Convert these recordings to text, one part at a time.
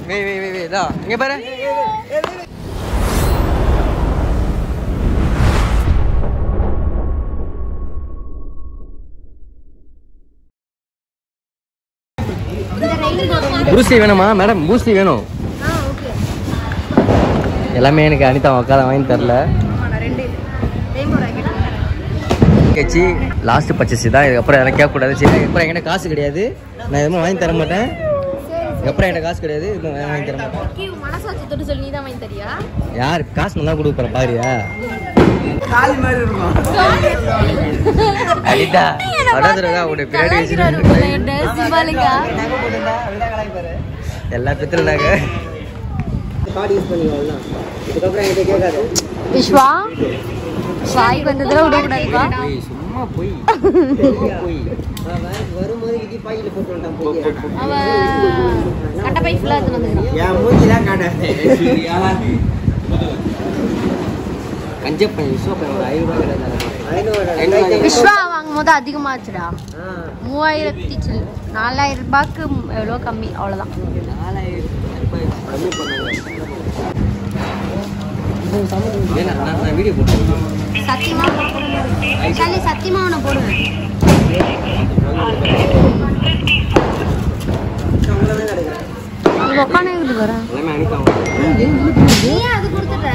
வே இதா இங்க பாரு. பூஸ்டி வேணுமா மேடம்? பூஸ்டி வேணும். எல்லாமே எனக்கு அனிதா உட்காத வாங்கி தரல. கட்சி லாஸ்ட் பர்ச்சேஸ் தான். இதுக்கப்புறம் எனக்கு கேட்கக்கூடாது. சரி, அப்புறம் என்கிட்ட காசு கிடையாது, நான் எதுவும் வாங்கி தர மாட்டேன். அப்புறம் என்கிட்ட காசு கிடையாது, எதுவும் வாங்கி தர மாட்டேன். யார் காசு நல்லா கொடுக்குறேன் பாரியா? அனிதா வடாதுரகா உடைய பின்னாடி எல்லா பித்திலும் நாங்க விஸ்வா சாய் வந்ததுல விடக்கூடாதுப்பா. சும்மா போய் வரும்போது இடி பாயில போட்டு வந்துட்டான். போய் அவன் கட்ட பை ஃபுல்லா எடுத்து வந்துறான். ஏன் மூஞ்சிலாம் காட்டாதே. கஞ்சப்ப விஸ்வா பை ஒரு 500 கிடையாது. விஸ்வா வாங்கும்போது அதிகமாச்சுடா. 3000 சில் 4000 ரூபாய்க்கு எவ்வளோ கம்மி, அவ்வளோதான். 4000 ரூபாய் கம்மி பண்ணுவாங்க. நான் வீடியோ போட்டேன். சத்தியமா சாலி சத்தியமா உன்னை போடுவேன். உட்காந்து எப்படி வரேன்? நீ அது கொடுத்துட்ட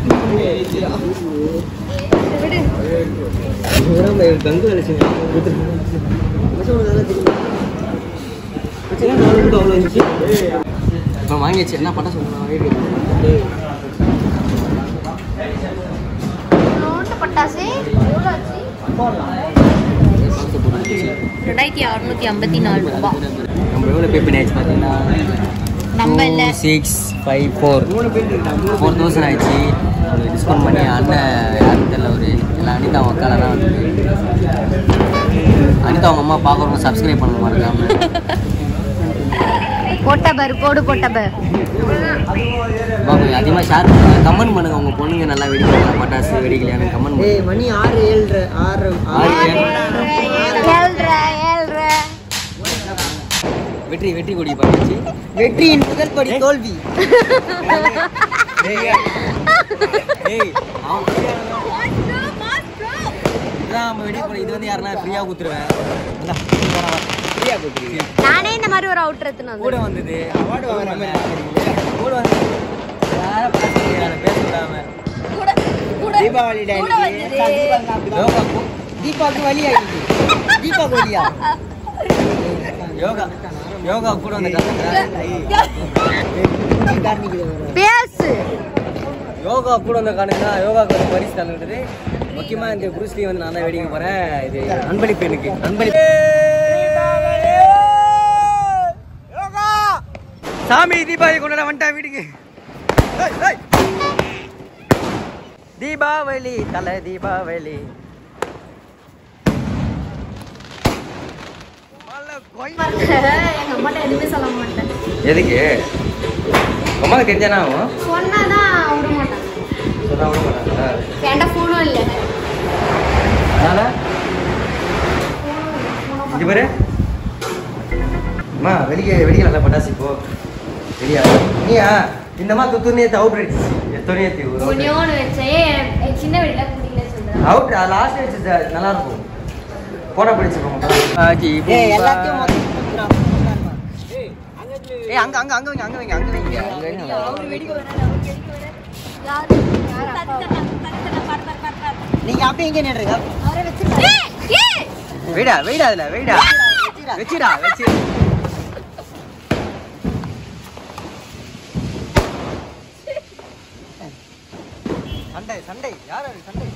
இப்போ வாங்கிச்சு. என்ன பண்ண சொல்லுங்க? பட்டாசு 2654 ரூபாய். நம்ம எவ்வளோ பே பண்ணியாச்சு பார்த்தீங்கன்னா நம்ம இல்லை 654 4000 ஆயிடுச்சு. ஒரு டிஸ்கவுண்ட் பண்ணி அண்ணன் யாரும் தெரியல, ஒரு எல்லாம் அனிதா அவங்க அக்கால தான் வந்து அனிதா அவங்க அம்மா பார்க்குறவங்க சப்ஸ்கிரைப் பண்ண மாட்டாங்க. போட்டபர் போடு போட்டபர் பாபு அதிகமாக ஷேர் பண்ணுங்க, கமெண்ட் பண்ணுங்க. உங்கள் பொண்ணுங்க நல்லா வெடிக்கலாம், பட்டாசு வெடிக்கலையான கமெண்ட் பண்ணுங்க. மணி 6 வெற்றி வெற்றி கொடி பாடிச்சு. வெற்றியின் முதல் படி தோல்வி. இது வந்து யாருன்னா ஃப்ரீயா குத்துருவேன். நானே இந்த மாதிரி ஒரு அவுட் எடுத்துனேன். கூட வந்தது அவார்டு வாங்குறாங்க. கூட வந்து பேச விடாம தீபாவளி தீபாவுக்கு வழி ஆயிடுச்சு. தீபாவுக்கு வழியா யோகா யோகா கூட வந்து பேசு. யோகா கூட வந்து காணுங்க. யோகாவுக்கு வந்து பரிசு தந்துக்கிட்டது. முக்கியமாக இந்த குருஸ்லி வந்து நான் தான் வெடிக்க போகிறேன். இது அன்பளிப்பு, எனக்கு அன்பளிப்பு. சாமி தீபாவளி கொண்டாட வந்துட்டா வீட்டுக்கு. தீபாவளி தலை தீபாவளி. எங்க அம்மாட்ட எதுவுமே சொல்ல மாட்டேன். எதுக்கு? அம்மாவுக்கு தெரிஞ்சானா ஆகும்? சொன்னாதான் விட மாட்டாங்க. சொன்னா விட மாட்டாங்க. என்கிட்ட ஃபோனும் இல்லை. அதனால இங்கே பாரு அம்மா வெடிக்கல பட்டாசு. இப்போ சரியா நீயா இந்த மாதிரி துத்துனே அவுட் அடிச்சு எத்தனையே தீவு ஒன்று வச்சே சின்ன வெடிலாம் பிடிக்கல சொல்கிறேன். அவுட் லாஸ்ட் வச்சு நல்லா இருக்கும். போட பிடிச்சிருக்கோம். எல்லாத்தையும் அங்க அங்க அங்க வைங்க அங்க வைங்க அங்க வைங்க அங்க வைங்க. நீங்க அப்படியே எங்க நின்னுறீங்க? வெயிடா வெயிடா அதுல வெயிடா வெச்சிடா வெச்சி. சண்டை சண்டை யாரு சண்டை?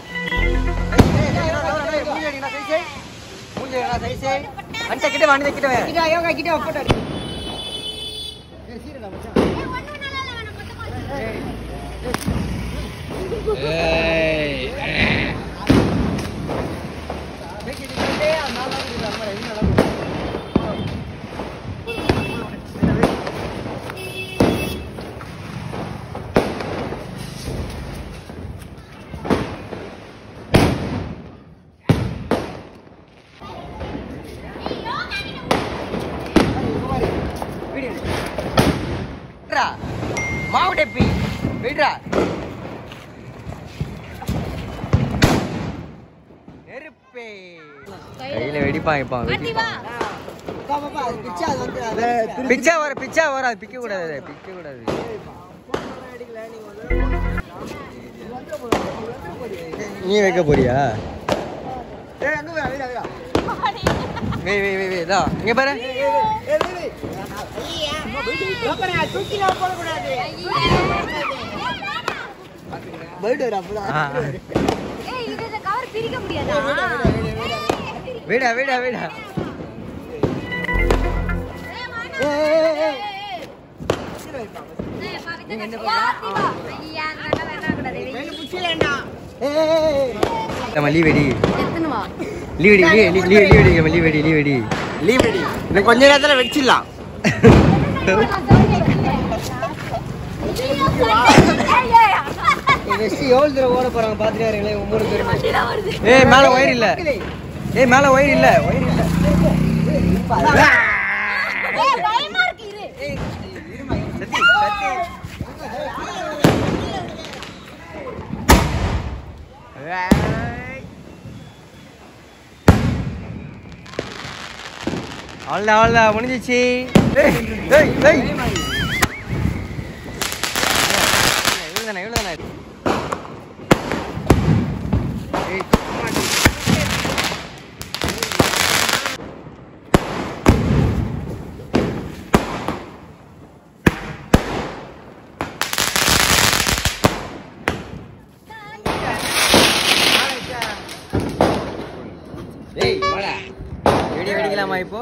மூஞ்சி என்ன சைஸ்? அண்ட கிட்ட வாண்டி கிட்ட வே. கிட்ட யோகா கிட்ட போட்டோ எடு. ஏய் சீரடா மச்சான். ஏய் வெக்கிட்டே நாலா வந்து நம்ம என்ன நடக்கும்? சொல்றா மாவு டப்பி விடுறா நெருப்பே கையில வெடிப்பான் இப்போ பிச்சா வர அது பிக்க கூடாது நீ வைக்க போறியா இங்க பாரு வீடா கொஞ்ச நேரத்துல வெடிச்சிடலாம் எவ்வளவு தூரம் ஓட போறாங்க பாத்துட்டு ஒவ்வொரு பேரும் மேல ஒயர் இல்ல மேல ஒயர் இல்ல அவ்வளோ முடிஞ்சிச்சு இவ்வளோதானே வெடிக்கலாமா இப்போ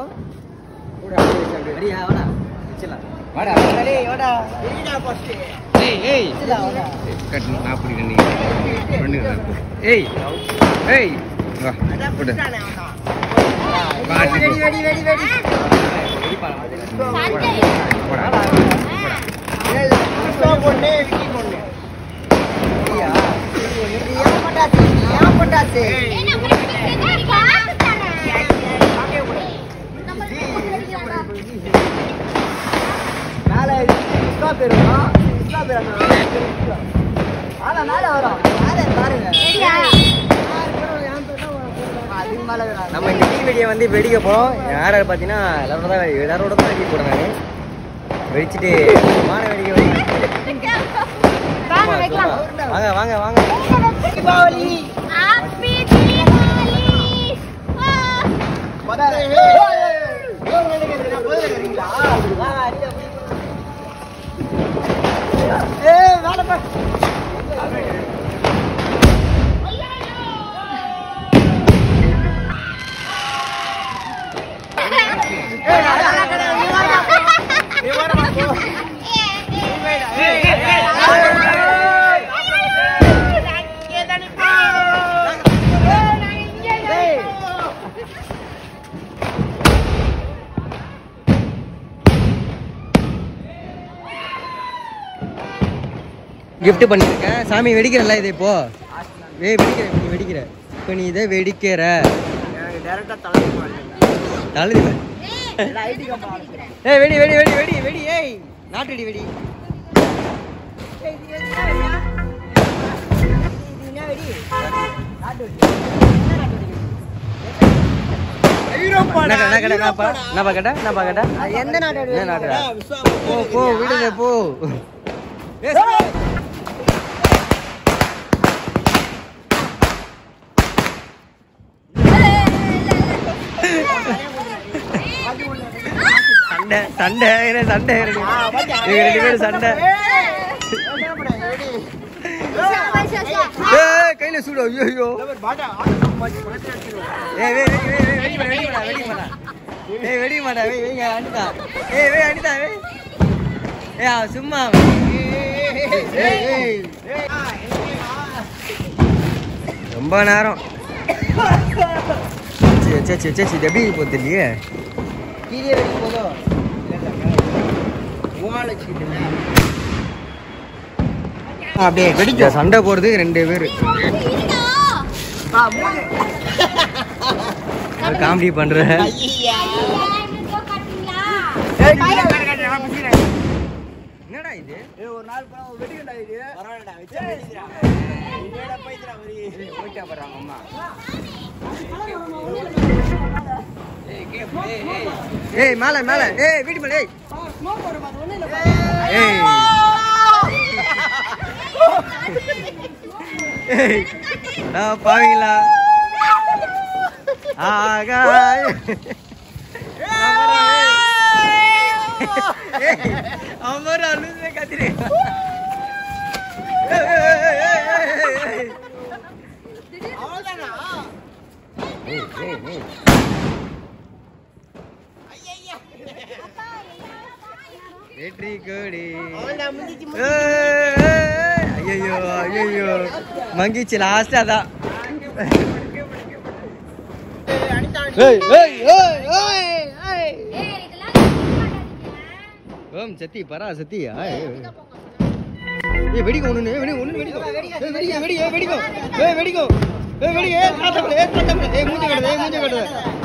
நம்ம இந்த டீ வெடியை வந்து வெடிக்க போறோம். யாரை பார்த்தீங்கன்னா எல்லாரோட தான் வெடிக்க போறேன் நான். வெடிச்சுட்டு மான வெடிக்க வாங்க வாங்க வாங்க. தீபாவளி ஹாப்பி தீபாவளி. கிஃப்ட் பண்ணிருக்கேன். சாமி வெடிக்கிறல்ல இது இப்போ வெடிக்கிற நீ வெடிக்கிற இப்போ நீ இதை வெடிக்கிற தழுது. ஏய் வெடி வெடி வெடி வெடி வெடி. ஏய் நாட்டடி வெடி. எந்த நாட்டு போ விடுங்க போ. சண்டை சண்டை ரெண்டு பேரும் சண்டை. கையில சூடு. ஐயோ வெடி மாட்டா அனிதா. அனிதா சும்மா ரொம்ப நேரம் எப்படி போகுது இல்லையே. அப்படியே வெடிக்க சண்டை போறது ரெண்டு பேரு காமெடி பண்ற. என்னடா இது? ஒரு நாள் போனா வெடிக்கண்டா இது. பரவாயில்லடா வச்சா வெடிக்கிறா. இதேடா போயிடுறா ஒரு. ஓகே பண்றாங்க அம்மா. ஏய் மேல மேல ஏய் வீட்டு மேல ஏய் ஸ்மோக் வர மாதிரி ஒண்ணு இல்ல. ஏய் ஏய் நான் பாவீங்களா ஆகாய் அமர அனுசே கத்திரே அவ்வளவுதானா? ஏய் ஏய் ஏய் வெற்றி கோடி ஐயோ ஐயோ மங்கிச்சு லாஸ்ட் அதான் ஏய் ஏய் ஏய் ஏய் ஓம் சத்தி பரா சத்தி ஏய் வெடிக்கும் ஒண்ணு வெடிக்கும் வெடிக்கும் ஏய் மூஞ்சி கட்டுது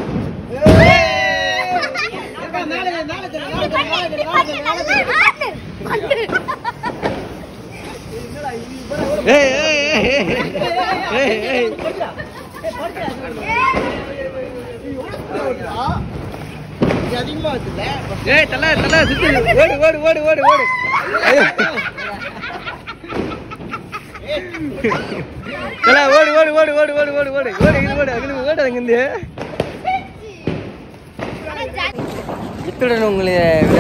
அதிகமா வச்சுல. ஏய் தல சுத்து ஓடு தல ஓடு அங்கிருந்து இத்துடன் உங்களை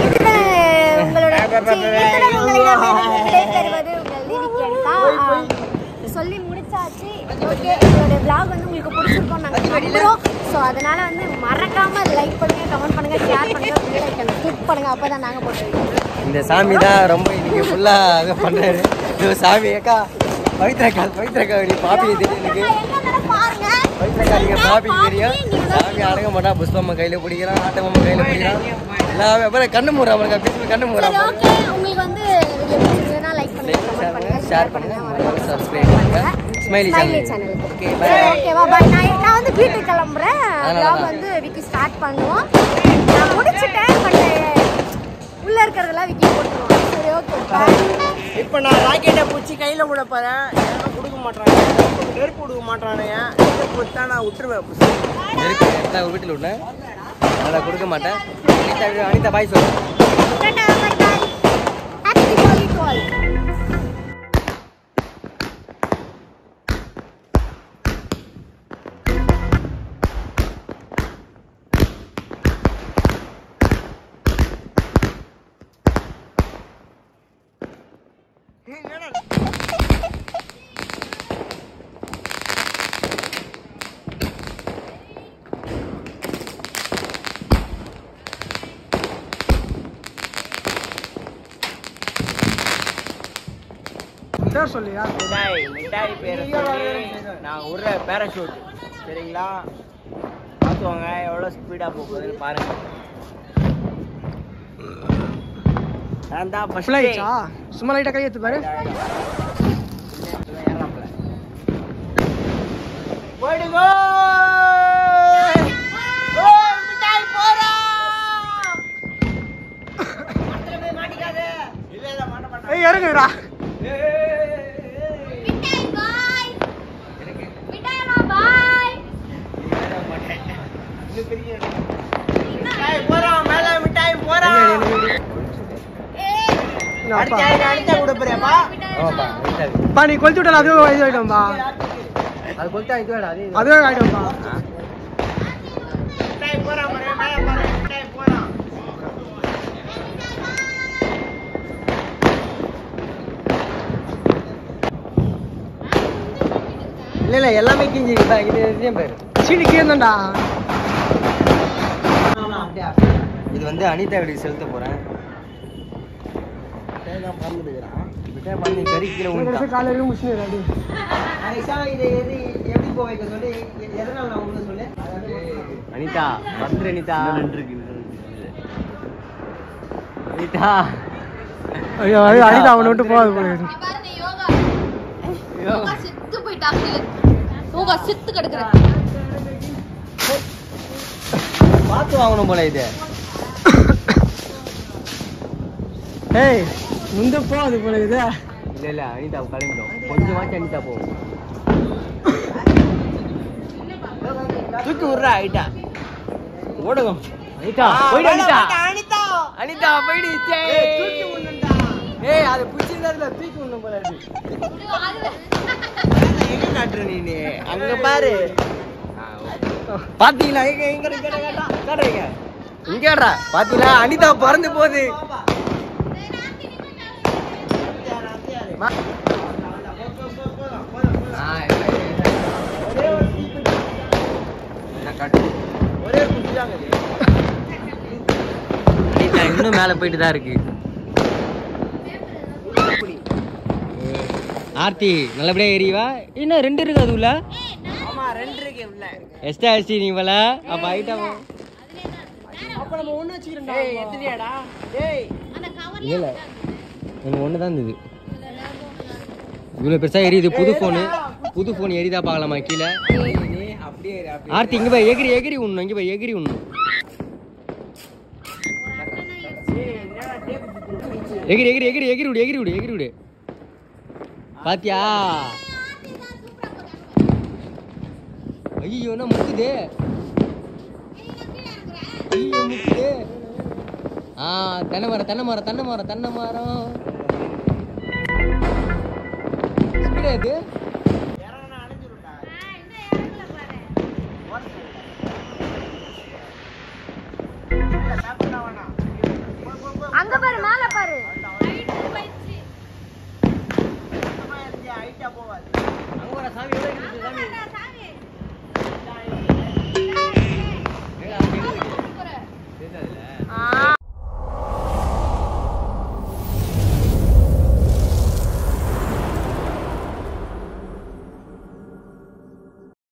சொல்லி முடிச்சாச்சு. ஓகே, எங்களோட vlog வந்து உங்களுக்கு பிடிச்சிருக்கோம் நாங்க நம்புறோம். ஸோ அதனால வந்து மறக்காம லைக் பண்ணுங்க, கமெண்ட் பண்ணுங்க, ஷேர் பண்ணுங்க, பெல் ஐகானை கிளிக் பண்ணுங்க. அப்பதான் நாங்க போட்டுருக்கோம். இந்த சாமி தான் ரொம்ப இன்னைக்கு ஃபுல்லா அதை பண்றாரு. இது சாமி ஏக்கா பவித்ரக்கா நீ பாப்பி தெரியும் எனக்கு பாருங்க, பவித்ரக்கா நீங்க பாப்பி தெரியும். சாமி அடங்க மாட்டா, புஷ்பம்மா கையில பிடிக்கிறான், ஆட்டம்மா கையில பிடிக்கிறான். எல்லாமே அப்புறம் கண்ணு மூடுறான் கண்ணு மூடுறான். ஓகே, உங்களுக்கு வந்து வீடியோ பிடிச்சிருந்தா லைக் பண்ணுங்க, கமெண்ட் பண்ணுங்க, ஷேர் பண்ணுங்க, சப்ஸ்கிரைப் பண்ணுங்க. Smiley channel. Okay bye. ஓகேவா பாய். நான் வந்து வீட்டுக்கு கிளம்புறேன். vlog வந்து விக்கி ஸ்டார்ட் பண்ணுவோம். நான் முடிச்சிட்டேன், பட் உள்ள இருக்கிறதெல்லாம் விக்கி போட்டுருவோம். சரி ஓகே பாய். இப்போ நான் ராக்கெட்டை பிடிச்சி கையில் விட போகிறேன். எனக்கு கொடுக்க மாட்டாங்க, நெருப்பு கொடுக்க மாட்டானுங்க. நெருப்பு கொடுத்தா நான் விட்டுருவேன். நெருப்பு நான் வீட்டில் விட்டேன், அதை கொடுக்க மாட்டேன். அனிதா பாய் சொல்லு. Tata bye bye. Happy Deepavali to all. பேர் சொல்லியா? மிட்டாய் பேரை சொல்லி நான் விடுற பேராஷூட். சரிங்களா? பார்த்துவாங்க எவ்வளோ ஸ்பீடாக போகுதுன்னு பாருங்க. நான் தான் ஃபர்ஸ்ட் ஃப்ளைட்டா? சும்மா லைட்டா கை எடுத்து பாரு. போயிடுங்கோ. மிட்டாய் போறா. மாட்டிக்காதே. இல்ல மாட்ட மாட்டேன். ஏய் இறங்குடா. மிட்டாய் பாய். மிட்டாய்மா பாய். மிட்டாய் போறோம், மேல மிட்டாய் போறோம். அடிச்சா கூட போறியாப்பா? ஆமாப்பா பா நீ கொளுத்தி விட்டால அதுவே இது ஆயிடும்பா. அது கொடுத்தா இது வேடா அது அதுவே ஆயிடும்பா. மிட்டாய் போறோம், மேல போறோம், மிட்டாய் போறோம். இல்ல எல்லாமே கிஞ்சிருக்குதா இது இதே பேரு. சீனி கீழேண்டா. இது வந்து அனிதா வீட்டுக்கு செலுத்த போறேன். மிட்டாய் பண்ணி கறி கீழே விழுந்துட்டா. காலையில முடிச்சு ரெடி. இது எது எப்படி போய் வைக்க சொல்லி எதனால நான் உங்களுக்கு சொல்லு. அனிதா வந்துரு அனிதா. அனிதா ஐயோ அனிதா அவனை விட்டு போகாது போல. பாருங்க யோகா. யோகா செத்து போயிட்டாங்க. யோகா செத்து கிடக்குற. பார்த்து வாங்கணும் போல இது. ஏய் முந்த போ அது போல இதா இல்ல அனிதா கிளம்பிட்டோம் கொஞ்சமாச்சும் அனிதா போ தூக்கி விடுறா ஐட்டா ஓடுவோம் அனிதா போயிடு அனிதா அனிதா போயிடு தூக்கி விடணும்டா ஏய் அது பிடிச்சிருந்ததுல தூக்கி விடணும் போல இருக்கு எங்க காட்டுற நீ அங்க பாரு பாத்தீங்களா எங்க காட்டுறீங்க இங்கடா பாத்தீங்களா அனிதா பறந்து போகுது ஒரே குட்டி தாங்க அனிதா இன்னும் மேல போயிட்டு தான் இருக்கு ஆர்த்தி நல்லபடியா ஏறிவா இன்னும் 2 இருக்கு அது உள்ள ஆமா 2 இருக்கு உள்ள எஸ்டா எஸ்டி நீ போல அப்ப ஐட்டா அப்ப நம்ம ஒண்ணு வச்சுக்கிறோம்டா ஏய் எத்தனையாடா ஏய் இல்ல நம்ம ஒன்று தான் இருந்தது இவ்வளோ பெருசாக எரியுது புது ஃபோன் எரிதா பார்க்கலாமா கீழே அப்படியே ஆர்த்தி இங்கே போய் எகிரி உண்ணும் இங்கே போய் எகிரி உண்ணும் எகிரி விடு பாத்தியா ஐயோ என்ன முக்குதே தென்னை மரம் ஸ்பீடா இது அங்க பாரு மேல பாரு